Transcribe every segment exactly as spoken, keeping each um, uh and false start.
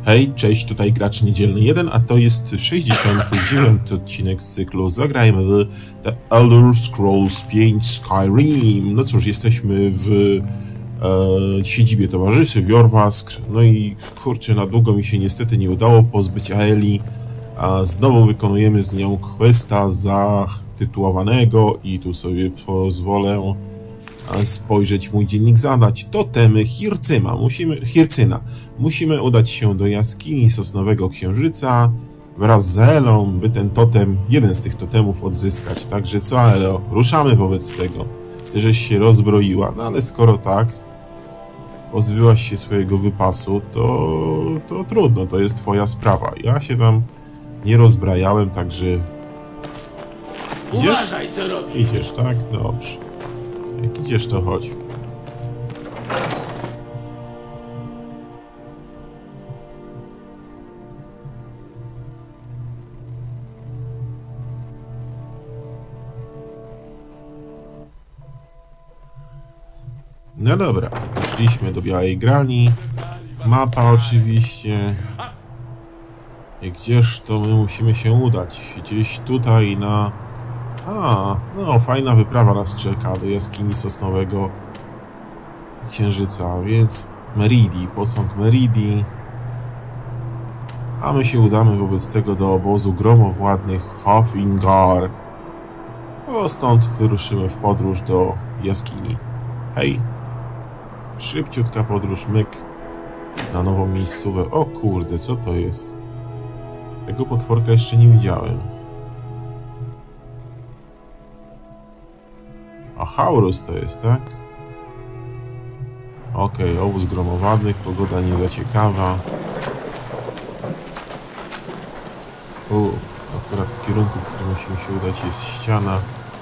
Hej, cześć, tutaj Gracz Niedzielny jeden, a to jest sześćdziesiąty dziewiąty odcinek z cyklu Zagrajmy w The Elder Scrolls pięć Skyrim. No cóż, jesteśmy w e, siedzibie towarzyszy w Jorrvaskr. No i kurczę, na długo mi się niestety nie udało pozbyć Aeli, a znowu wykonujemy z nią questa zatytułowanego i tu sobie pozwolę spojrzeć mój dziennik zadać. Totemy Hircyma. Musimy, Hircyna. Musimy udać się do jaskini Sosnowego Księżyca wraz z Elą, by ten totem, jeden z tych totemów odzyskać. Także co, Elo? Ruszamy wobec tego. Ty żeś się rozbroiła, no ale skoro tak pozbyłaś się swojego wypasu, to, to trudno, to jest twoja sprawa. Ja się tam nie rozbrajałem, także... Idziesz? Uważaj, co robisz. Idziesz, tak? Dobrze. Jak idziesz, to chodź. No dobra, szliśmy do Białej Grani. Mapa oczywiście. I gdzież to my musimy się udać? Gdzieś tutaj na... A, no fajna wyprawa nas czeka do jaskini Sosnowego Księżyca, więc Meridi, posąg Meridi. A my się udamy wobec tego do obozu gromowładnych Hofingvar. A stąd wyruszymy w podróż do jaskini. Hej! Szybciutka podróż, myk na nową miejscówę. O kurde, co to jest? Tego potworka jeszcze nie widziałem. A Haurus to jest, tak? Okej, okay, obóz gromowadnych, pogoda nie za ciekawa. U, akurat w kierunku, w którym musimy się udać, jest ściana.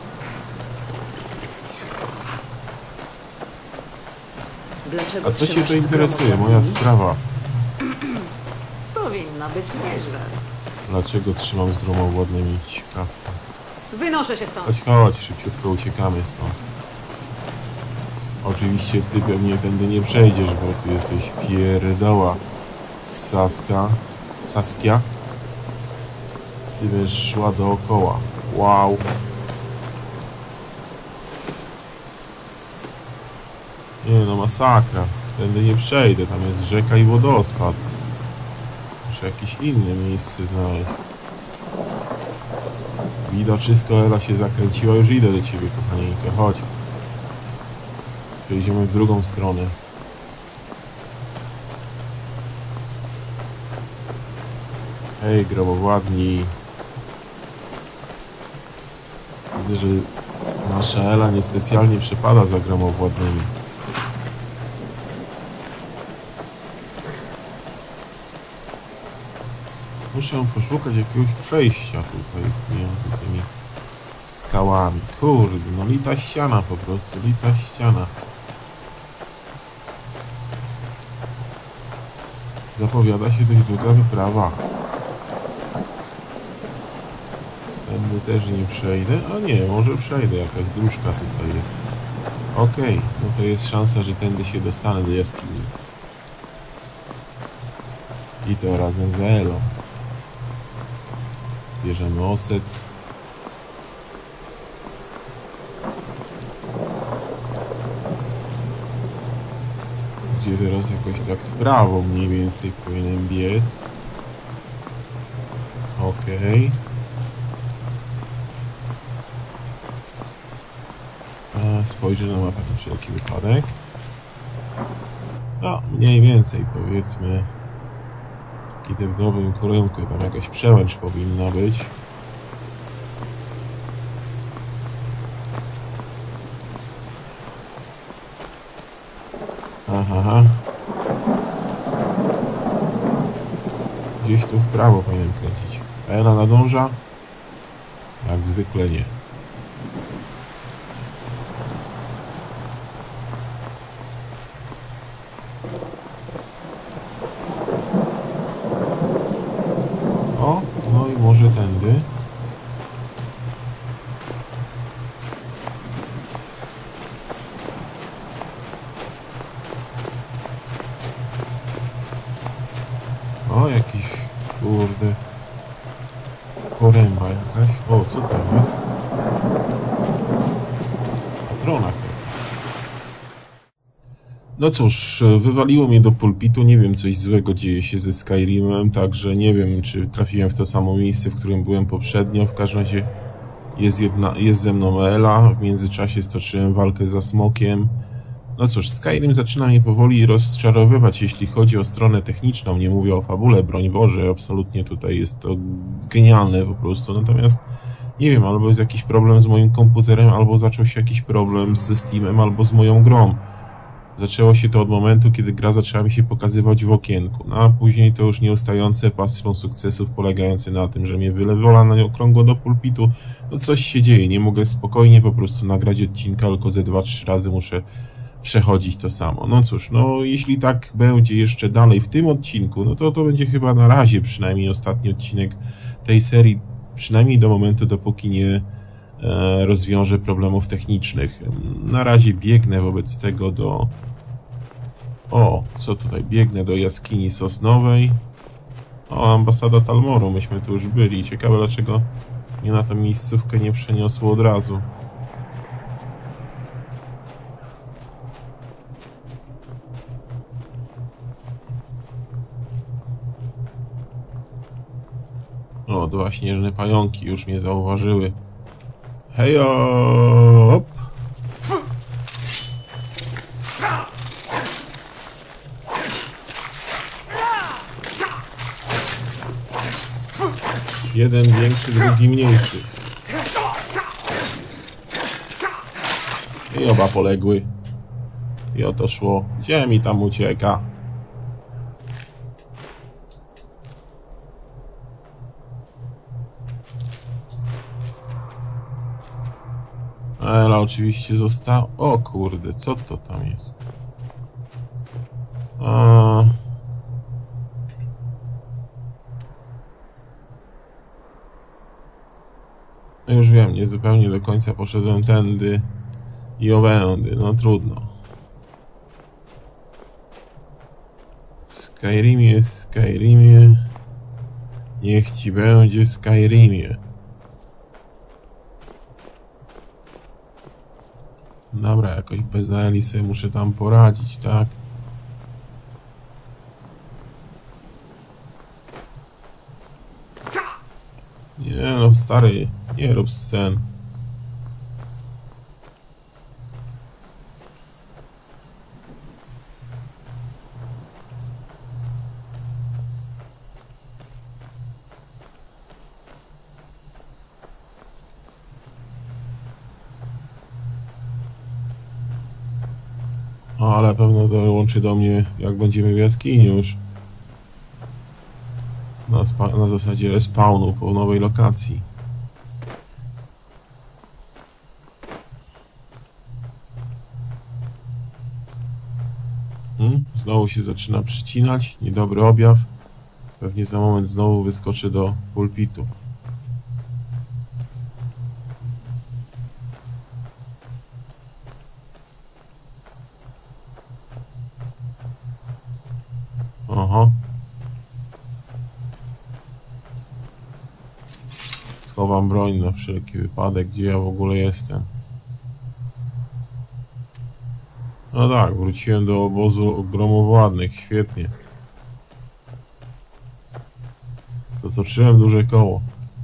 Dlaczego A co cię to interesuje? Moja sprawa. Powinno być nieźle. Dlaczego trzymam z gromowładnymi? Ciekawka. Wynoszę się stąd. Chodź, chodź, szybciutko uciekamy stąd. Oczywiście ty pewnie tędy nie przejdziesz, bo ty jesteś pierdoła. Saska. Saskia. Ty będziesz szła dookoła. Wow. Nie no, masakra. Tędy nie przejdę, tam jest rzeka i wodospad. Muszę jakieś inne miejsce znaleźć. Widoczysko, Ela się zakręciła, już idę do ciebie, kochanieńka, chodź. Przejdziemy w drugą stronę. Hej, gromowładni. Widzę, że nasza Ela niespecjalnie przepada za gromowładnymi. Muszę poszukać jakiegoś przejścia tutaj między tymi skałami. Kurde, no lita ściana po prostu, lita ściana. Zapowiada się dość długa wyprawa. Tędy też nie przejdę. A nie, może przejdę, jakaś dróżka tutaj jest. Okej, okay, no to jest szansa, że tędy się dostanę do jaskini. I to razem z Elą. Bierzemy oset. Gdzie teraz jakoś tak w prawo mniej więcej powinienem biec. Okej. Okay. Spojrzę na mapę na wszelki wypadek. No, mniej więcej powiedzmy. Idę w nowym kierunku, tam jakaś przełęcz powinna być. Aha, aha. Gdzieś tu w prawo powinienem kręcić. A Ela nadąża? Jak zwykle nie. O, no i może tędy. O, jakiś, kurde, poręba jakaś. O, co tam jest? Patrona jakaś. No cóż, wywaliło mnie do pulpitu, nie wiem, coś złego dzieje się ze Skyrimem, także nie wiem, czy trafiłem w to samo miejsce, w którym byłem poprzednio. W każdym razie jest, jedna, jest ze mną Ela, w międzyczasie stoczyłem walkę za smokiem. No cóż, Skyrim zaczyna mnie powoli rozczarowywać, jeśli chodzi o stronę techniczną, nie mówię o fabule, broń Boże, absolutnie tutaj jest to genialne po prostu, natomiast nie wiem, albo jest jakiś problem z moim komputerem, albo zaczął się jakiś problem ze Steamem, albo z moją grą. Zaczęło się to od momentu, kiedy gra zaczęła mi się pokazywać w okienku, no a później to już nieustające pasmo sukcesów polegające na tym, że mnie wylewola na okrągło do pulpitu. No coś się dzieje, nie mogę spokojnie po prostu nagrać odcinka, tylko ze dwa trzy razy muszę przechodzić to samo. No cóż, no jeśli tak będzie jeszcze dalej w tym odcinku, no to to będzie chyba na razie przynajmniej ostatni odcinek tej serii, przynajmniej do momentu, dopóki nie e, rozwiążę problemów technicznych. Na razie biegnę wobec tego do... O, co tutaj? Biegnę do jaskini sosnowej. O, ambasada Talmoru, myśmy tu już byli. Ciekawe, dlaczego mnie na tę miejscówkę nie przeniosło od razu. O, dwa śnieżne pająki już mnie zauważyły. Hejo! Hop! Jeden większy, drugi mniejszy. I oba poległy. I o to szło. Gdzie mi tam ucieka? Ela oczywiście została... O kurde, co to tam jest? A... No już wiem, nie zupełnie do końca poszedłem tędy i owędy, no trudno. Skyrimie, Skyrimie, niech ci będzie Skyrimie. Dobra, jakoś bez Eli sobie muszę tam poradzić, tak? Nie no, stary, nie rób scen. O, ale pewno dołączy do mnie, jak będziemy w jaskini już. Na, na zasadzie respawnu po nowej lokacji. Hmm? Znowu się zaczyna przycinać. Niedobry objaw. Pewnie za moment znowu wyskoczę do pulpitu. Aha. Schowam broń na wszelki wypadek, gdzie ja w ogóle jestem. No tak, wróciłem do obozu gromowładnych, świetnie. Zatoczyłem duże koło.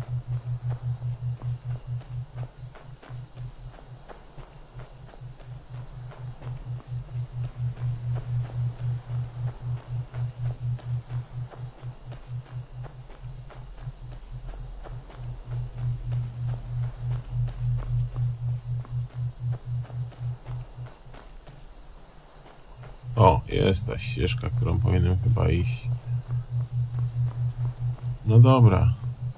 O, jest ta ścieżka, którą powinienem chyba iść. No dobra.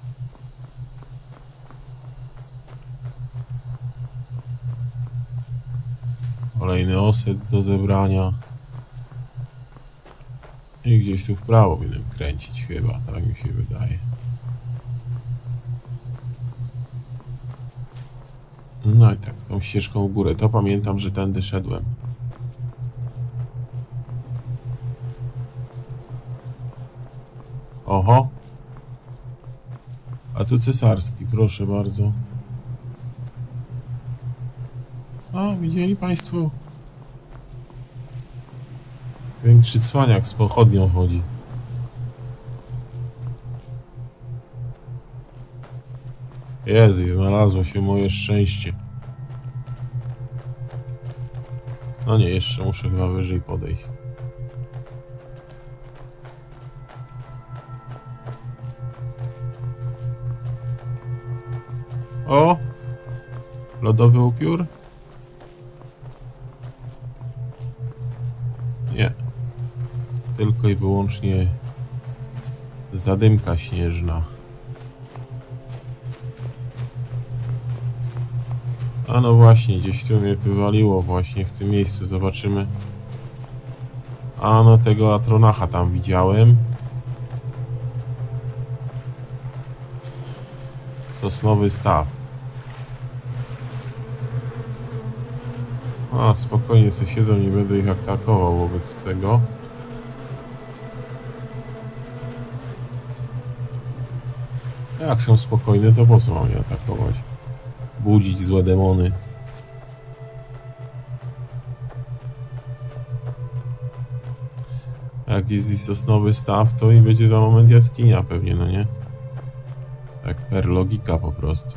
Kolejny oset do zebrania. I gdzieś tu w prawo powinienem kręcić chyba, tak mi się wydaje. No i tak, tą ścieżką w górę. To pamiętam, że tędy szedłem. Oho. A tu cesarski, proszę bardzo. A, widzieli państwo? Większy cwaniak z pochodnią chodzi. Jest i znalazło się moje szczęście. No nie, jeszcze muszę chyba wyżej podejść. O! Lodowy upiór? Nie. Tylko i wyłącznie zadymka śnieżna. A no właśnie, gdzieś tu mnie wywaliło właśnie w tym miejscu, zobaczymy. A no tego Atronacha tam widziałem. Sosnowy staw. A spokojnie sobie siedzą, nie będę ich atakował wobec tego. Jak są spokojne, to po co mam je atakować? Budzić złe demony. Jak jest i sosnowy staw, to i będzie za moment jaskinia pewnie, no nie? Tak per logika po prostu.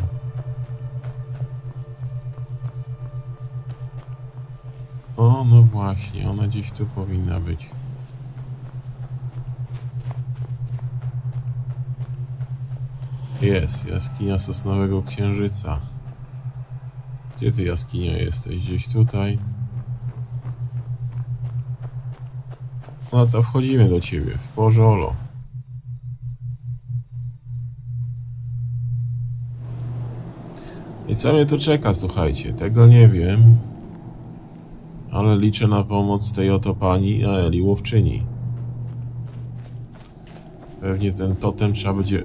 O, no właśnie, ona gdzieś tu powinna być. Jest, jaskinia Sosnowego Księżyca. Gdzie ty, jaskinio, jesteś? Gdzieś tutaj? No to wchodzimy do ciebie, w pożolo. I co mnie tu czeka, słuchajcie? Tego nie wiem. Ale liczę na pomoc tej oto pani Aeli Łowczyni. Pewnie ten totem trzeba będzie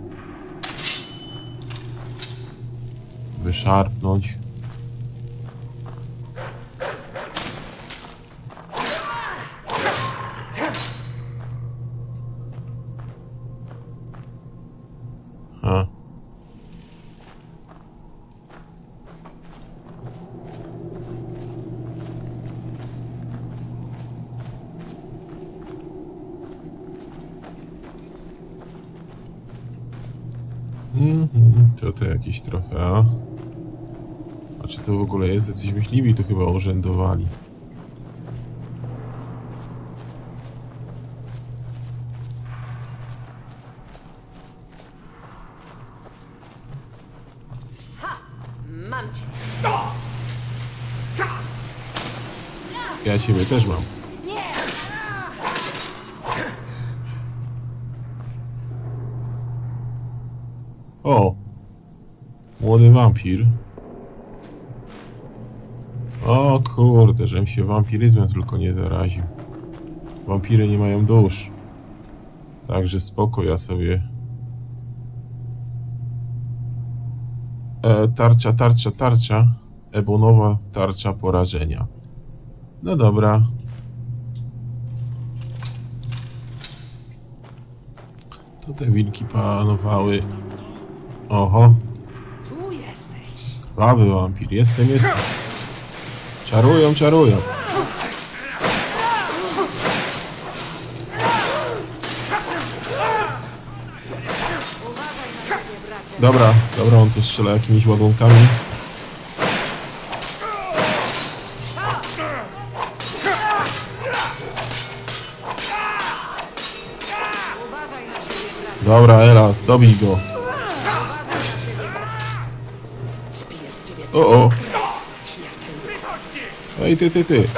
wyszarpnąć. Ha. Mhm, to to jakieś trofea. A czy to w ogóle jest? Jacyś myśliwi tu chyba urzędowali. Ha! Mam cię. Ja ciebie też mam. O! Młody wampir. O kurde, żem się wampiryzmem tylko nie zaraził. Wampiry nie mają dusz. Także spoko, ja sobie... E, tarcza, tarcza, tarcza. Ebonowa tarcza porażenia. No dobra. To te wilki panowały. Oho. Tu jesteś. Krwawy wampir. Jestem, jestem. Czarują, czarują. Uważaj na siebie, bracie. Dobra, dobra, on tu strzela jakimiś ładunkami. Uważaj na siebie, bracie. Dobra, Ela, dobij go. Uważaj na siebie. Spiję z ciebie O, o. śmiertelny. Ej, ty, ty, ty.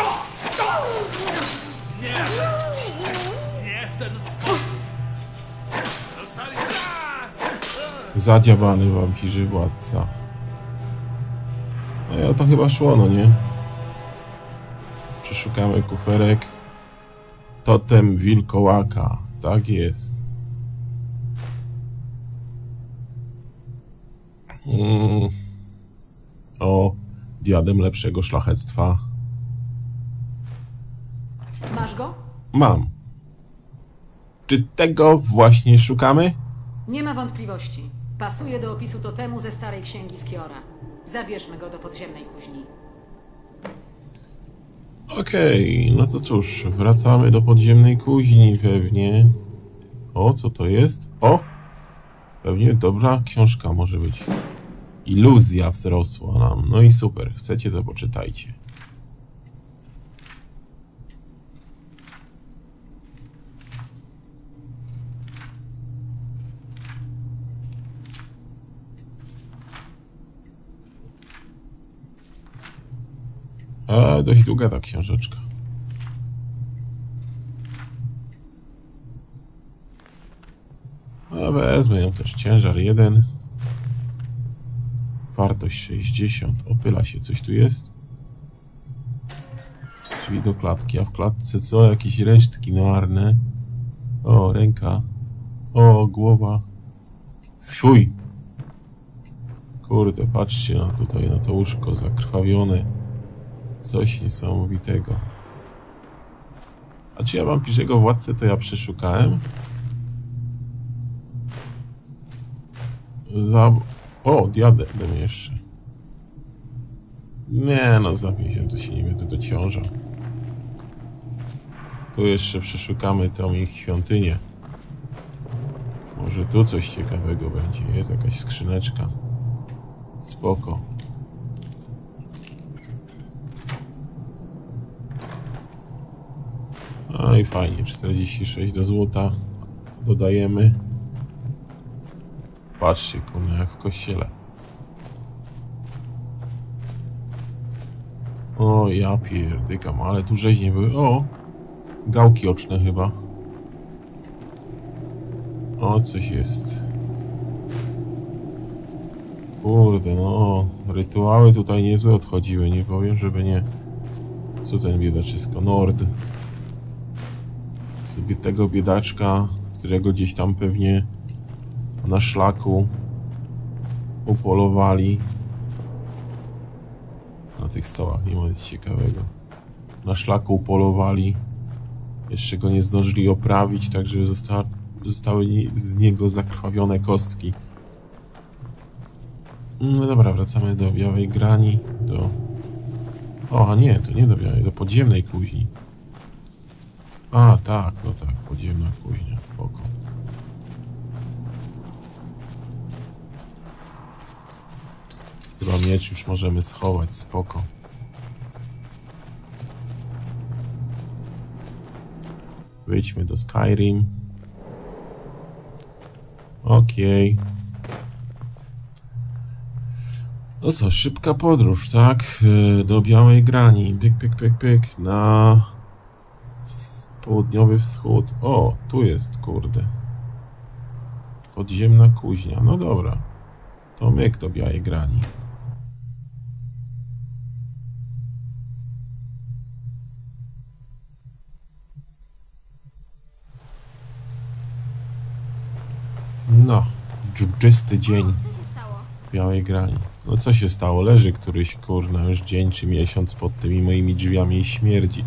Nie w ten sposób! Dostali... Zadziabany wampirzy władca. No i o to chyba szło, no nie? Przeszukamy kuferek. Totem wilkołaka. Tak jest. Mm. O, diadem lepszego szlachectwa. Masz go? Mam. Czy tego właśnie szukamy? Nie ma wątpliwości. Pasuje do opisu totemu ze starej księgi Skiora. Zabierzmy go do podziemnej kuźni. Okej, okay, no to cóż, wracamy do podziemnej kuźni pewnie. O, co to jest? O! Pewnie dobra książka może być. Iluzja wzrosła nam. No i super, chcecie to poczytajcie. A, dość długa ta książeczka. A wezmę ją też. Ciężar jeden. Wartość sześćdziesiąt. Opyla się. Coś tu jest? Drzwi do klatki. A w klatce co? Jakieś resztki noarne. O, ręka. O, głowa. Fuj. Kurde, patrzcie na tutaj, na to łóżko zakrwawione. Coś niesamowitego. A czy ja wampirego władcę to ja przeszukałem? Za... O, diadem jeszcze. Nie no, zabij się, to się nie będę dociążał. Tu jeszcze przeszukamy tą ich świątynię. Może tu coś ciekawego będzie. Jest jakaś skrzyneczka. Spoko. No i fajnie, czterdzieści sześć do złota dodajemy. Patrzcie, kurna, jak w kościele. O, ja pierdykam, ale tu rzeźnie były. O, gałki oczne chyba. O, coś jest. Kurde, no, rytuały tutaj niezłe odchodziły, nie powiem, żeby nie. Co ten biedaczysko? Nord. Sobie tego biedaczka, którego gdzieś tam pewnie na szlaku upolowali. Na tych stołach nie ma nic ciekawego. Na szlaku upolowali. Jeszcze go nie zdążyli oprawić, także zosta zostały z niego zakrwawione kostki. No dobra, wracamy do białej grani. Do... O, a nie, to nie do białej, do podziemnej kuźni. A, tak, no tak, podziemna kuźnia, spoko. Chyba miecz już możemy schować, spoko. Wyjdźmy do Skyrim. Okej. Okay. No co, szybka podróż, tak? Do białej grani. Pyk, pyk, pyk, pyk. Na południowy wschód. O, tu jest, kurde. Podziemna kuźnia. No dobra. To myk do białej grani. No, dżdżysty dzień w białej grani. No co się stało? Leży któryś, kurna, już dzień czy miesiąc pod tymi moimi drzwiami i śmierdzi.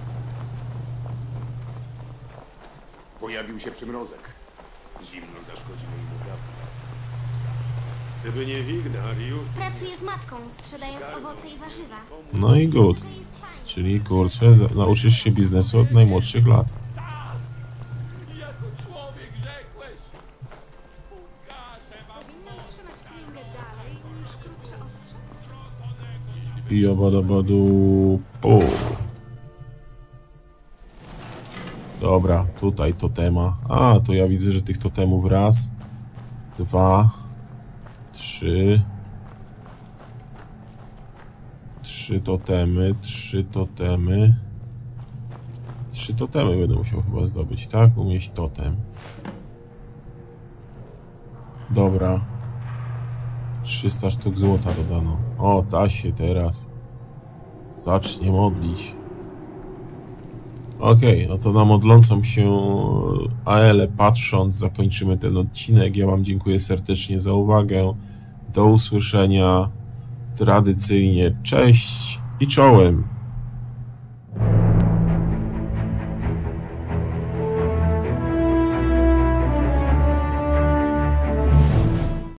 Pojawił się przymrozek. Zimno zaszkodziło im uprawy. Gdyby nie Wignariusz... Pracuję z matką, sprzedając owoce i warzywa. No i good. Czyli, kurczę, nauczysz się biznesu od najmłodszych lat. Jako człowiek rzekłeś. Pokażę wam Powinnam trzymać klinkę dalej niż krótsze ostrze. I obadabadu... Po. Dobra, tutaj totema. A, to ja widzę, że tych totemów raz, dwa, trzy, trzy totemy, trzy totemy, trzy totemy będę musiał chyba zdobyć, tak? Umieść totem. Dobra. trzysta sztuk złota dodano. O, ta się teraz zacznie modlić. Okej, okay, no to na modlącą się Aelę patrząc zakończymy ten odcinek. Ja wam dziękuję serdecznie za uwagę. Do usłyszenia tradycyjnie. Cześć i czołem!